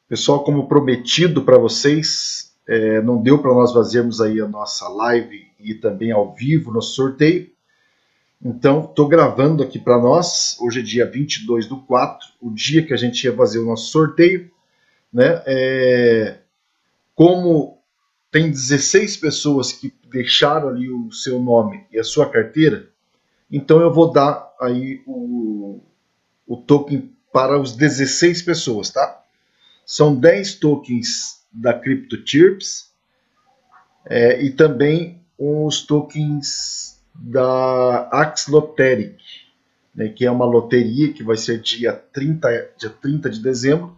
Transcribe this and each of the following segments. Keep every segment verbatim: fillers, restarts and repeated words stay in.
Pessoal, como prometido para vocês, é, não deu para nós fazermos aí a nossa live e também ao vivo nosso sorteio. Então, estou gravando aqui para nós. Hoje é dia vinte e dois do quatro, o dia que a gente ia fazer o nosso sorteio, né? É, como tem dezesseis pessoas que deixaram ali o seu nome e a sua carteira, então eu vou dar aí o, o token para os dezesseis pessoas, tá? São dez tokens da CryptoChirps é, e também os tokens da Axloteric, né, que é uma loteria que vai ser dia trinta, dia trinta de dezembro,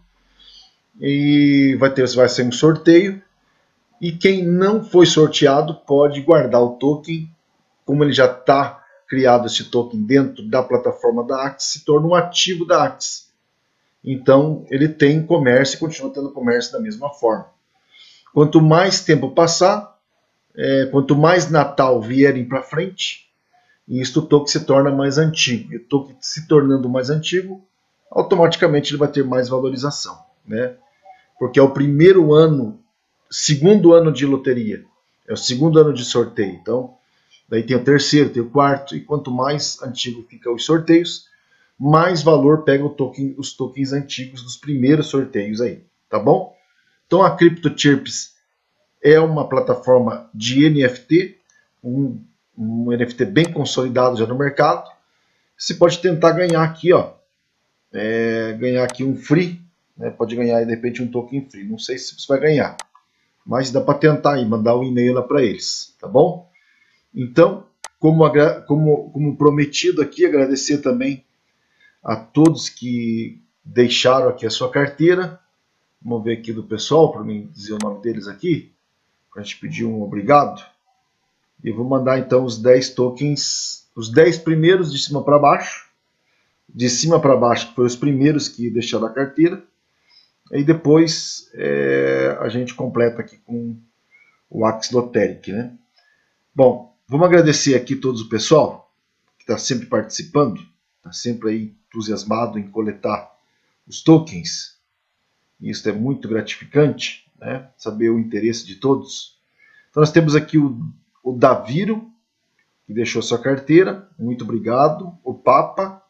e vai, ter, vai ser um sorteio, e quem não foi sorteado pode guardar o token, como ele já está criado esse token dentro da plataforma da Axie, se torna um ativo da Axie. Então, ele tem comércio e continua tendo comércio da mesma forma. Quanto mais tempo passar, é, quanto mais Natal vierem para frente, isso o token se torna mais antigo. E o token se tornando mais antigo, automaticamente ele vai ter mais valorização, né? Porque é o primeiro ano, segundo ano de loteria, é o segundo ano de sorteio. Então, daí tem o terceiro, tem o quarto, e quanto mais antigo ficam os sorteios, mais valor pega o token, os tokens antigos dos primeiros sorteios aí, tá bom? Então a CryptoChirps é uma plataforma de N F T, um, um N F T bem consolidado já no mercado. Você pode tentar ganhar aqui, ó, é, ganhar aqui um free, né? Pode ganhar de repente um token free. Não sei se você vai ganhar, mas dá para tentar aí, mandar um e-mail lá para eles, tá bom? Então, como, como, como prometido aqui, agradecer também a todos que deixaram aqui a sua carteira. Vamos ver aqui do pessoal, para mim dizer o nome deles aqui, para a gente pedir um obrigado. E vou mandar então os dez tokens, os dez primeiros de cima para baixo. De cima para baixo, que foram os primeiros que deixaram a carteira. E depois é, a gente completa aqui com o Axloteric, né? Bom, vamos agradecer aqui todos o pessoal que está sempre participando, está sempre aí entusiasmado em coletar os tokens. Isso é muito gratificante, né? Saber o interesse de todos. Então nós temos aqui o, o Daviro, que deixou sua carteira, muito obrigado. O Papa,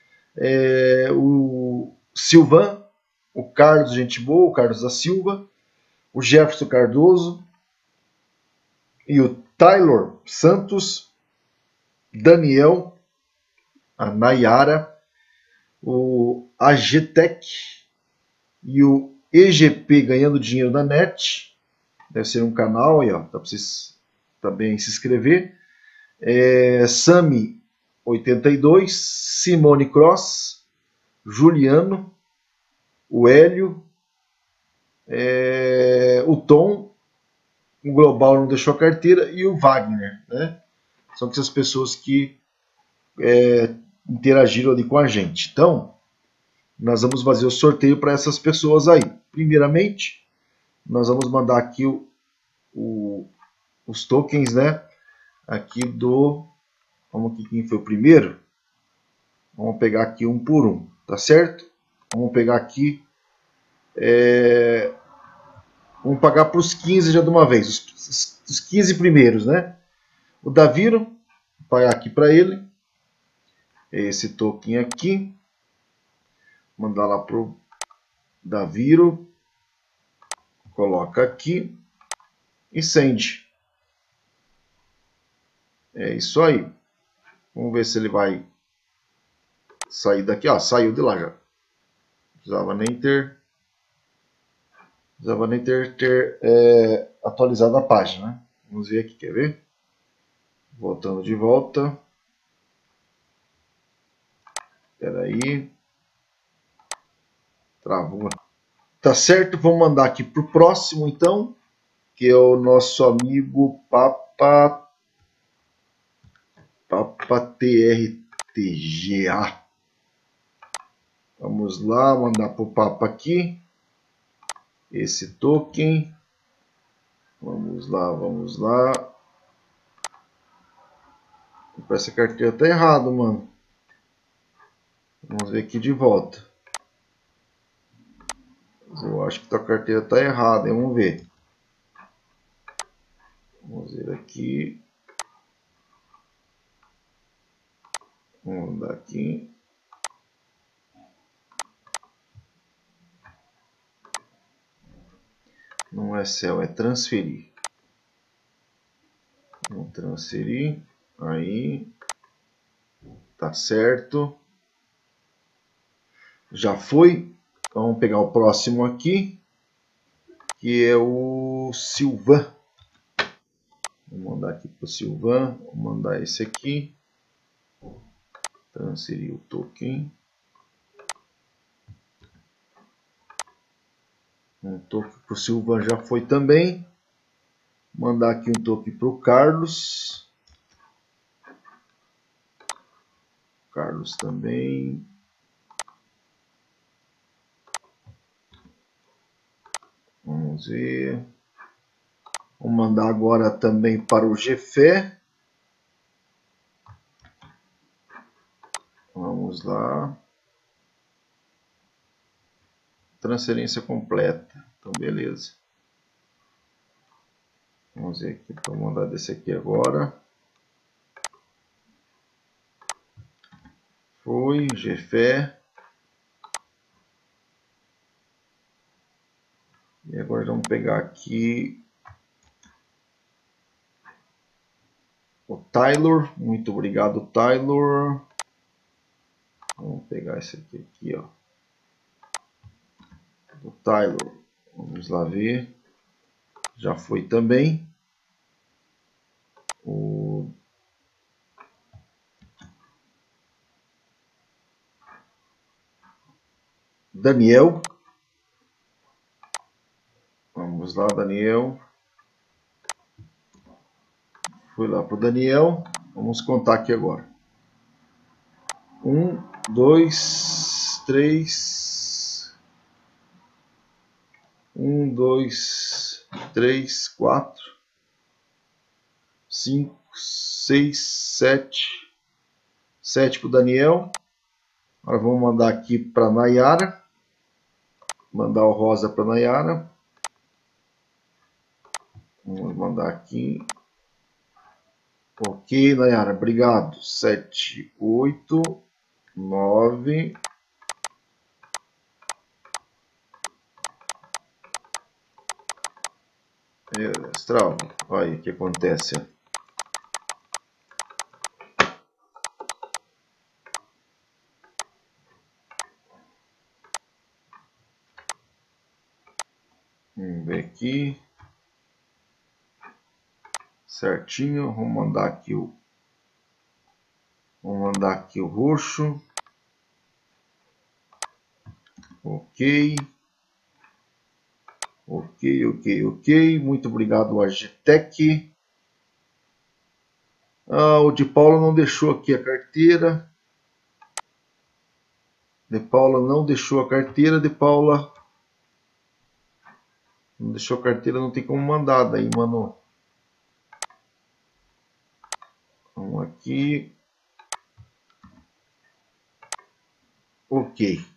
é, o Silvan, o Carlos Gente Boa, o Carlos da Silva, o Jefferson Cardoso e o Taylor Santos, Daniel, a Nayara, o A G Tech e o E G P ganhando dinheiro na net. Deve ser um canal aí, ó, dá para vocês também se inscrever. É, Sami oitenta e dois, Simone Cross, Juliano, o Hélio, é, o Tom, o Global não deixou a carteira, e o Wagner, né? São essas pessoas que é, interagiram ali com a gente. Então, nós vamos fazer o sorteio para essas pessoas aí. Primeiramente, nós vamos mandar aqui o, o, os tokens, né? Aqui do... Vamos aqui, quem foi o primeiro? Vamos pegar aqui um por um, tá certo? Vamos pegar aqui... É, vamos pagar para os quinze já de uma vez. Os, os quinze primeiros, né? O Daviro, vou pagar aqui para ele. Esse token aqui. Mandar lá para o Daviro. Coloca aqui. E send. É isso aí. Vamos ver se ele vai sair daqui. Ah, saiu de lá já. Não precisava nem ter, precisava nem ter, ter é, atualizado a página, né? Vamos ver aqui, quer ver? Voltando de volta. Espera aí. Travou. Tá certo, vamos mandar aqui para o próximo então, que é o nosso amigo Papa, Papa T R T G A. Vamos lá, mandar para o Papa aqui. Esse token. Vamos lá, vamos lá. Essa carteira tá errado, mano. Vamos ver aqui de volta. Eu acho que tua carteira está errada, hein? Vamos ver. Vamos ver aqui. Vamos dar aqui. Não é céu, é transferir. Vamos transferir. Aí. Tá certo. Já foi. Vamos pegar o próximo aqui. Que é o Silvan. Vou mandar aqui para o Silvan. Vou mandar esse aqui. Transferir o token. Um token para o Silvan já foi também. Mandar aqui um token para o Carlos. Carlos também. Vamos ver. Vou mandar agora também para o Gefé. Vamos lá. Transferência completa. Então, beleza. Vamos ver aqui para mandar desse aqui agora. Foi, Gefé. E agora vamos pegar aqui o Taylor. Muito obrigado, Taylor. Vamos pegar esse aqui, aqui ó. O Taylor. Vamos lá ver. Já foi também. O Daniel. Vamos lá, Daniel. Fui lá para o Daniel. Vamos contar aqui agora. Um, dois, três. Um, dois, três, quatro, cinco, seis, sete. Sete para o Daniel. Agora vamos mandar aqui para a Nayara. Mandar o rosa para a Nayara. Vamos mandar aqui. Ok, Nayara, obrigado. Sete, oito, nove. Trava. Olha o que acontece. Vamos ver aqui. Certinho. Vamos mandar aqui o. Vamos mandar aqui o roxo. Ok. Ok, ok, ok. Muito obrigado, Agitec. Ah, o de Paula não deixou aqui a carteira. De Paula não deixou a carteira. De Paula não deixou a carteira, não tem como mandar daí, mano. Vamos aqui. Ok.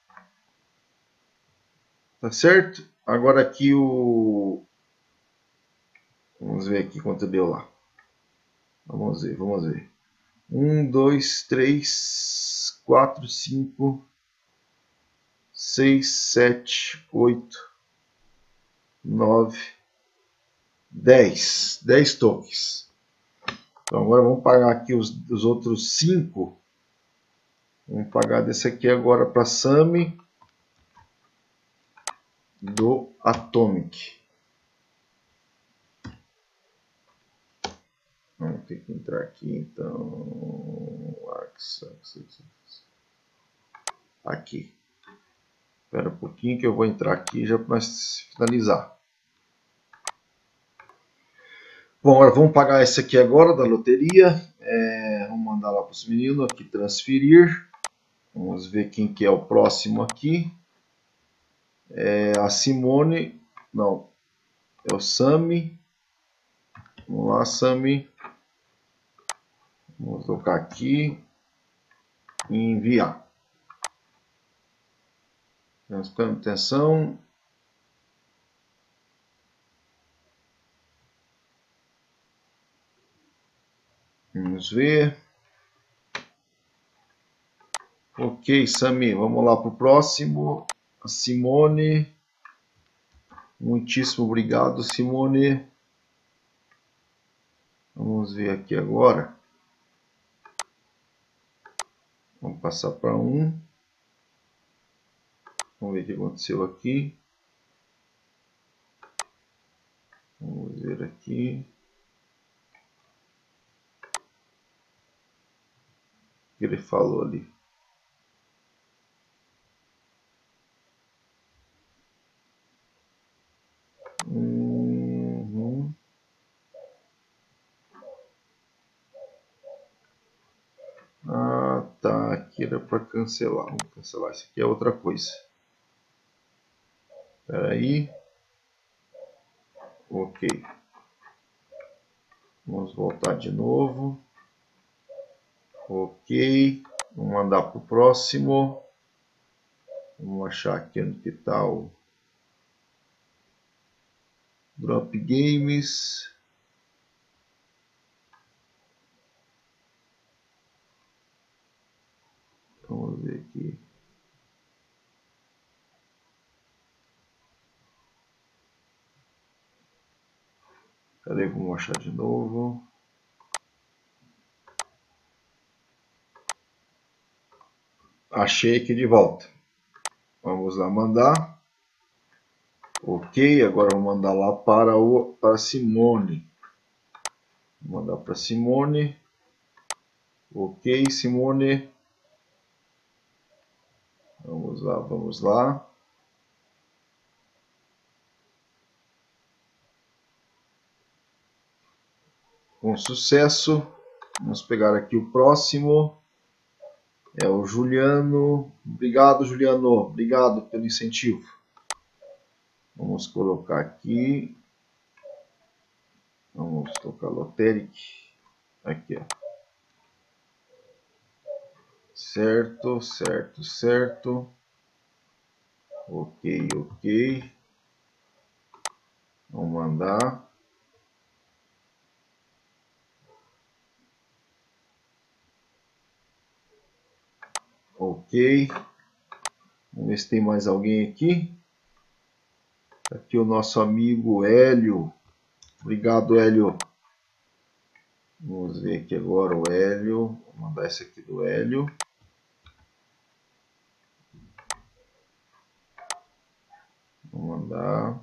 Tá certo? Agora aqui o... Vamos ver aqui quanto deu lá. Vamos ver, vamos ver. Um, dois, três, quatro, cinco, seis, sete, oito, nove, dez. dez tokens. Então agora vamos pagar aqui os, os outros cinco. Vamos pagar desse aqui agora para Sami do Atomic. Vamos ter que entrar aqui então. Aqui. Espera um pouquinho que eu vou entrar aqui já para finalizar. Bom, agora vamos pagar esse aqui agora da loteria. É, vamos mandar lá para os meninos aqui transferir. Vamos ver quem que é o próximo aqui. É a Simone. Não. É o Sami. Vamos lá, Sami. Vamos tocar aqui e enviar. Prestando atenção. Vamos ver. Ok, Sami, vamos lá para o próximo. A Simone. Muitíssimo obrigado, Simone. Vamos ver aqui agora. Vamos passar para um. Vamos ver o que aconteceu aqui. Vamos ver aqui. O que ele falou ali. Uhum. Ah, tá. Aqui era para cancelar. Vamos cancelar. Isso aqui é outra coisa. Espera aí. Ok. Vamos voltar de novo. Ok. Vamos mandar para o próximo. Vamos achar aqui onde que está o Drop Games. Vamos ver aqui. Cadê? Vamos achar de novo. Achei aqui de volta. Vamos lá mandar. Ok, agora vou mandar lá para o para Simone. Vou mandar para Simone. Ok, Simone. Vamos lá, vamos lá. Com sucesso. Vamos pegar aqui o próximo. É o Juliano. Obrigado, Juliano. Obrigado pelo incentivo. Vamos colocar aqui. Vamos colocar Loteric. Aqui, ó. Certo, certo, certo. Ok, ok. Vamos mandar. Ok. Vamos ver se tem mais alguém aqui. Aqui o nosso amigo Hélio. Obrigado, Hélio. Vamos ver aqui agora o Hélio. Vou mandar esse aqui do Hélio. Vou mandar.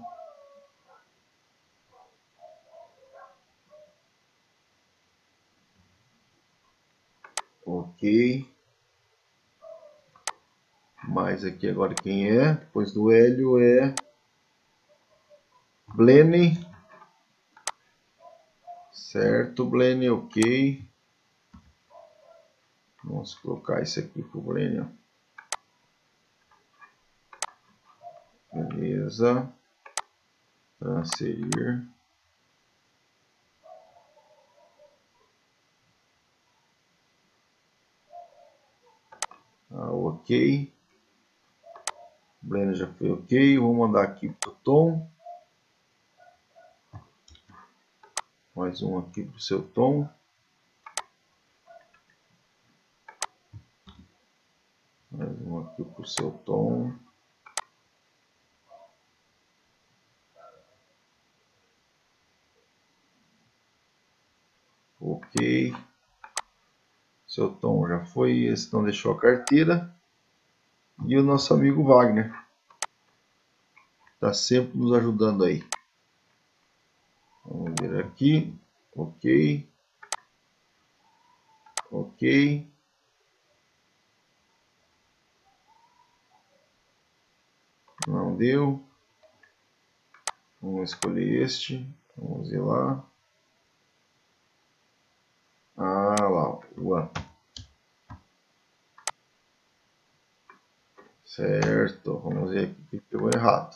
Ok. Mais aqui agora quem é? Depois do Hélio é Blene. Certo, Blene, ok. Vamos colocar isso aqui para o Blene. Beleza. Transferir. Ah, ok. Blender já foi ok. Vou mandar aqui para o Tom. Mais um aqui para o seu Tom. Mais um aqui para o seu Tom. Ok. Seu Tom já foi. Esse não deixou a carteira. E o nosso amigo Wagner. Está sempre nos ajudando aí. Vamos ver aqui. Ok. Ok. Não deu. Vamos escolher este. Vamos ir lá. Ah lá. Ué. Certo. Vamos ver aqui o que deu errado.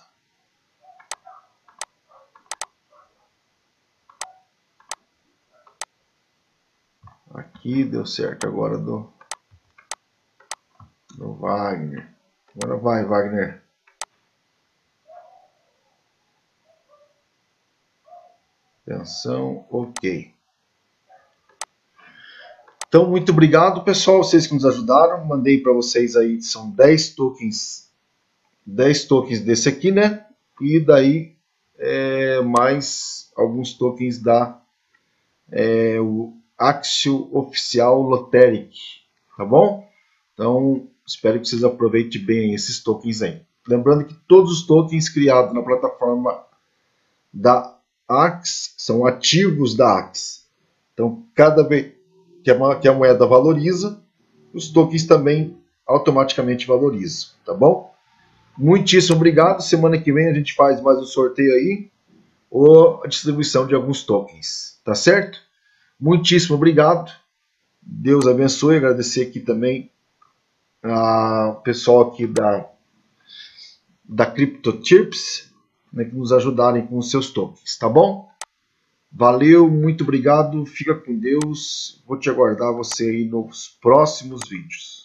Aqui deu certo agora do, do Wagner. Agora vai, Wagner. Atenção, ok. Então, muito obrigado, pessoal, vocês que nos ajudaram. Mandei para vocês aí, são dez tokens, dez tokens desse aqui, né? E daí é, mais alguns tokens da é, o Axio Oficial Lotteric, tá bom? Então, espero que vocês aproveitem bem esses tokens aí. Lembrando que todos os tokens criados na plataforma da Ax são ativos da Ax. Então, cada vez que a, que a moeda valoriza, os tokens também automaticamente valorizam, tá bom? Muitíssimo obrigado. Semana que vem a gente faz mais um sorteio aí, ou a distribuição de alguns tokens, tá certo? Muitíssimo obrigado. Deus abençoe. Agradecer aqui também ao pessoal aqui da, da CryptoChirps, né, que nos ajudarem com os seus tokens, tá bom? Valeu, muito obrigado. Fica com Deus. Vou te aguardar você aí nos próximos vídeos.